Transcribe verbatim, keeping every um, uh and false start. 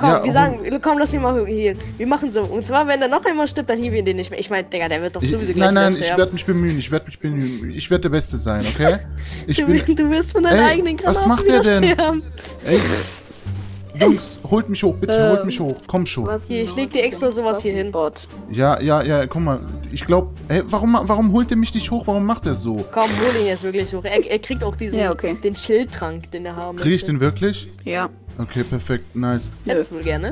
Komm, Ja, wir sagen, komm, lass ihn mal hier. Wir machen so. Und zwar, wenn er noch einmal stirbt, dann hieben wir den nicht mehr. Ich meine, Digga, der wird doch Ich, sowieso gleich nein, nein, wieder ich sterben. werde mich bemühen, ich werde mich bemühen. Ich werde der Beste sein, okay? Ich Du, bin, du wirst von deinen Ey, eigenen Granaten was macht der wieder denn? sterben. ey, Jungs, holt mich hoch, bitte, holt mich hoch. Komm schon. Was Hier, ich los? leg dir extra sowas hier hin. Bot. Ja, ja, ja, guck mal. Ich glaube, hey, warum, warum holt der mich nicht hoch? Warum macht er so? Komm, hol ihn jetzt wirklich hoch. Er, er kriegt auch diesen, Ja, okay. den Schildtrank, den er haben Kriege ich möchte. den wirklich? Ja. Okay, perfekt, nice. Hättest du wohl gerne?